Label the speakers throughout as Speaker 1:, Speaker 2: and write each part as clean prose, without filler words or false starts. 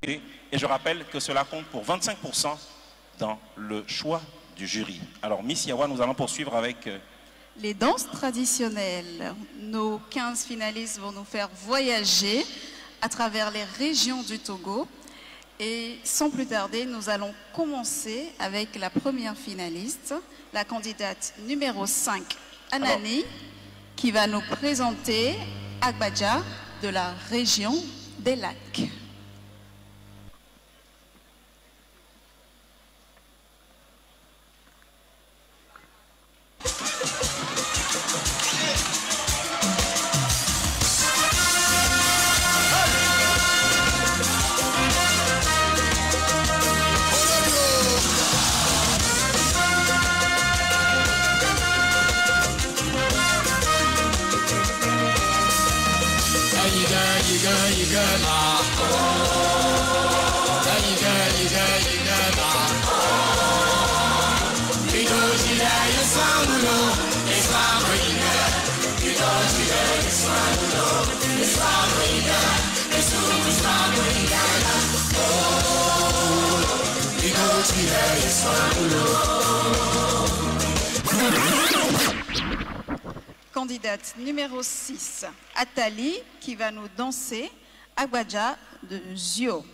Speaker 1: Et je rappelle que cela compte pour 25% dans le choix du jury. Alors Miss Yawa, nous allons poursuivre avec...
Speaker 2: les danses traditionnelles. Nos 15 finalistes vont nous faire voyager à travers les régions du Togo. Et sans plus tarder, nous allons commencer avec la première finaliste, la candidate numéro 5, Anani, qui va nous présenter Agbadja de la région des lacs. Candidate numéro 6, Atali, qui va nous danser Agbadja de Zio.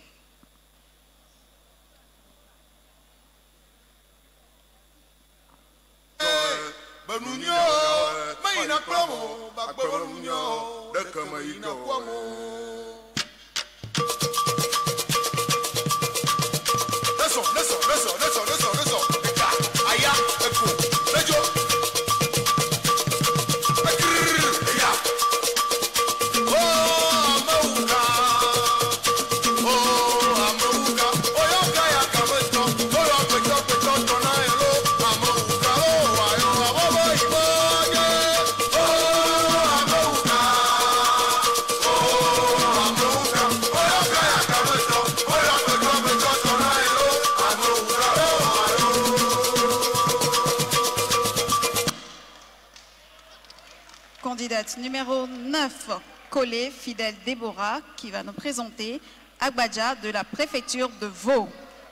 Speaker 2: Candidate numéro 9, Colé, fidèle Déborah, qui va nous présenter Agbadja de la préfecture de Vaud.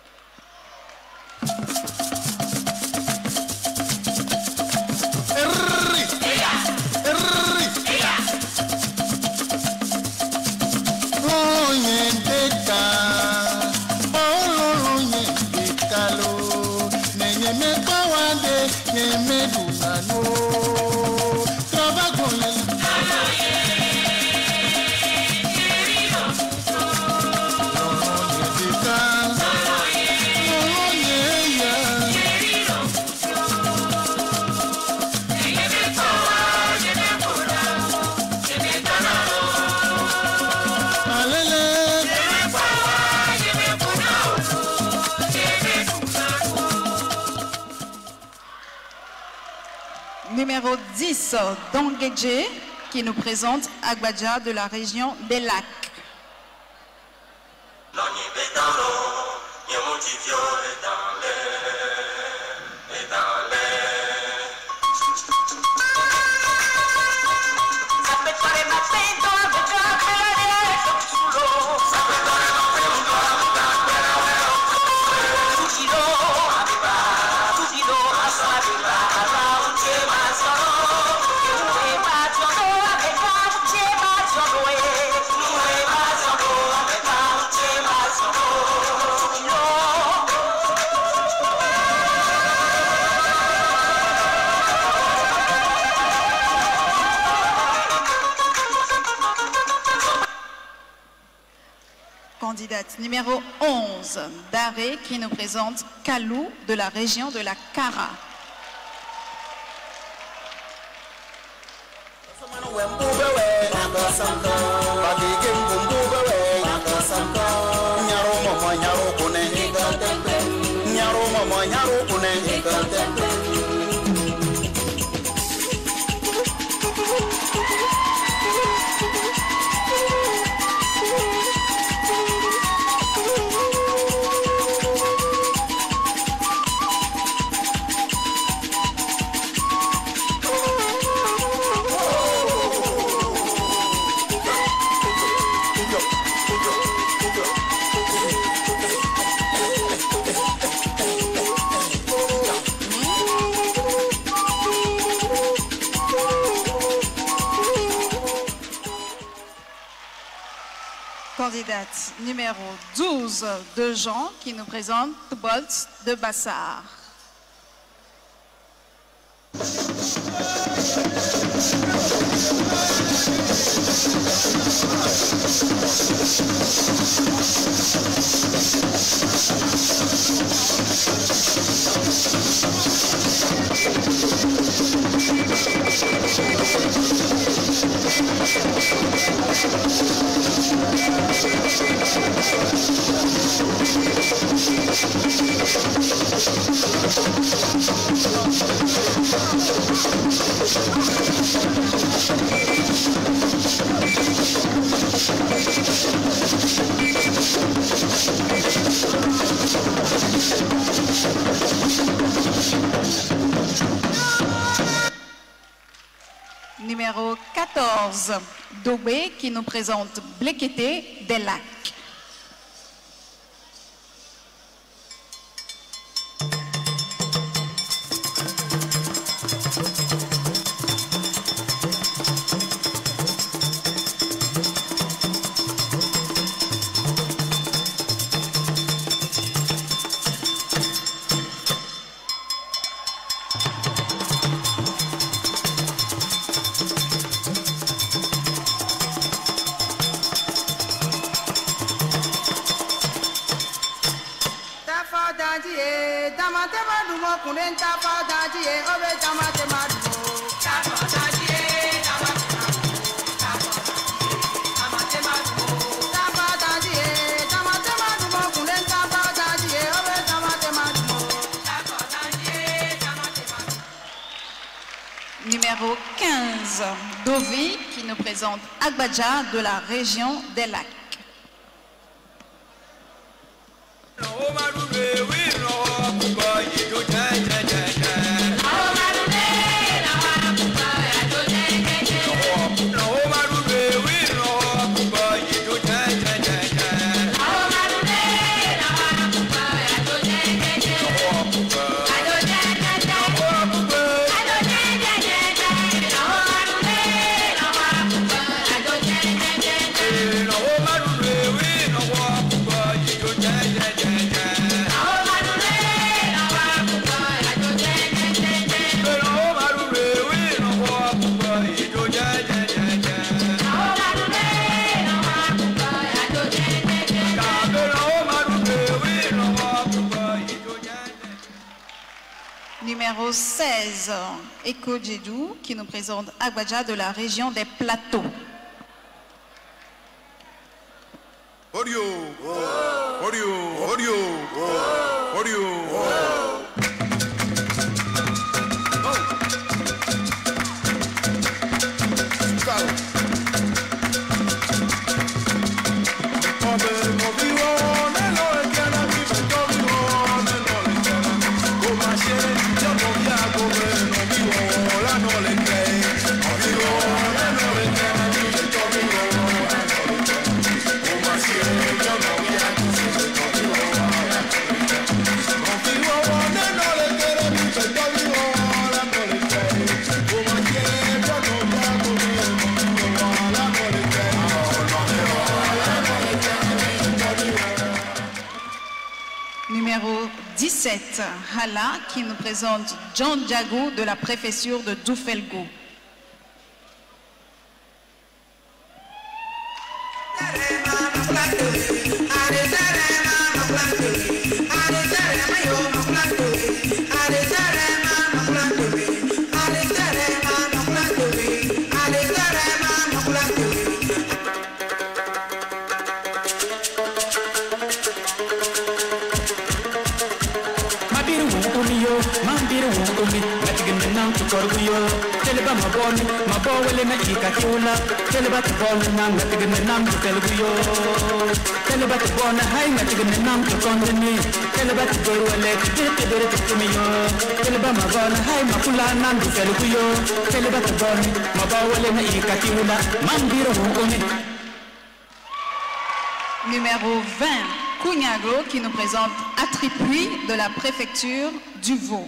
Speaker 2: Numéro 10, Dongedje, qui nous présente Agbadja de la région des lacs. Candidate numéro 11, Daré, qui nous présente Kalou de la région de la Kara. candidate numéro 12 de Jean qui nous présente Bolt de Bassard. Numéro 14, Dobé qui nous présente Blekété des Lacs. Numéro 15, Dovi qui nous présente Agbadja de la région des Lacs. Numéro 16, Eko Djedou qui nous présente Agbadja de la région des Plateaux.
Speaker 3: Audio, audio, audio, audio.
Speaker 2: Numéro 17, Hala qui nous présente John Diago de la préfecture de Doufelgo. Numéro 20, Kouniago qui nous présente Atripui de la préfecture du Vaud.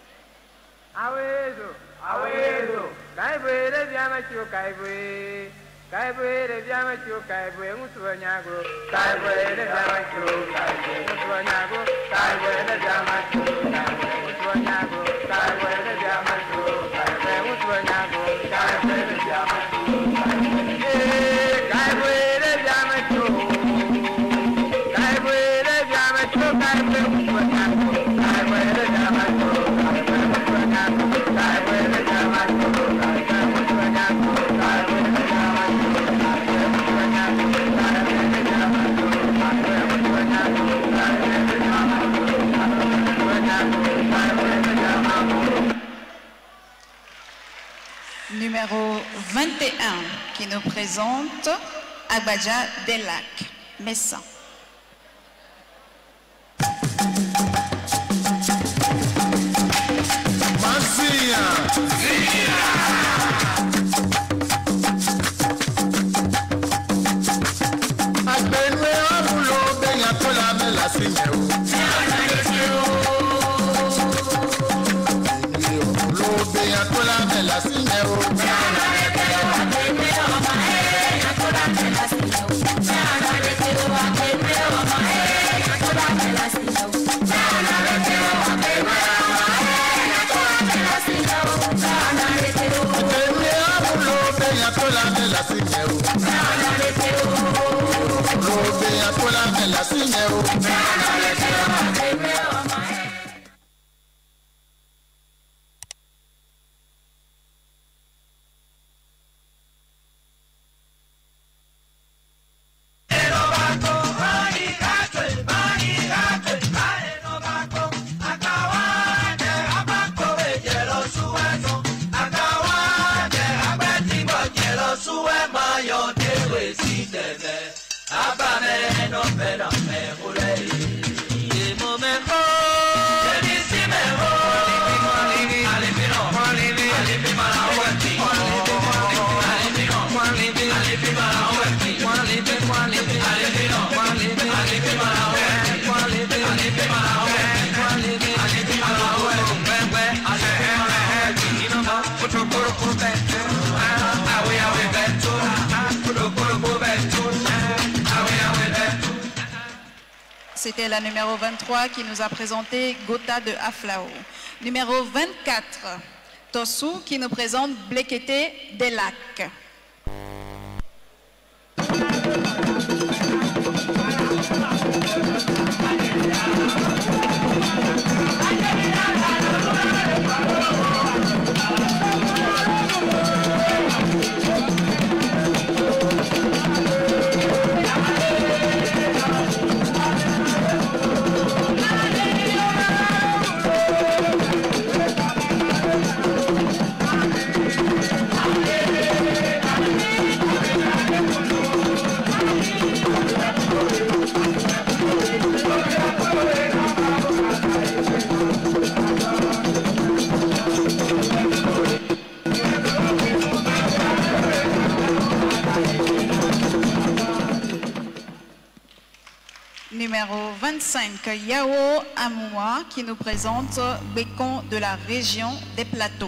Speaker 4: Awezo, awezo, kaibwe, le diamachio kaibwe.
Speaker 2: Numéro 21 qui nous présente Agbaja des Lacs, Messa. C'était la numéro 23 qui nous a présenté Gota de Aflao. Numéro 24, Tossou qui nous présente Blekete des Lacs. Numéro 25, Yao Amoua qui nous présente Bécon de la région des Plateaux.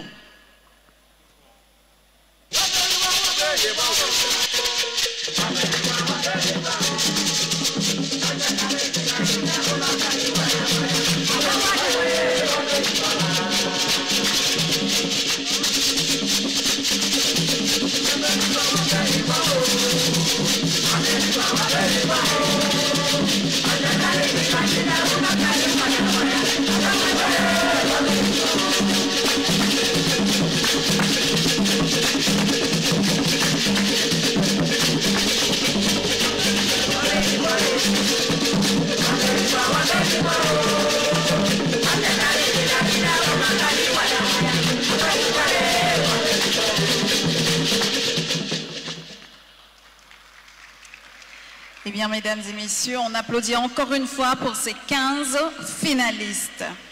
Speaker 2: Eh bien, mesdames et messieurs, on applaudit encore une fois pour ces 15 finalistes.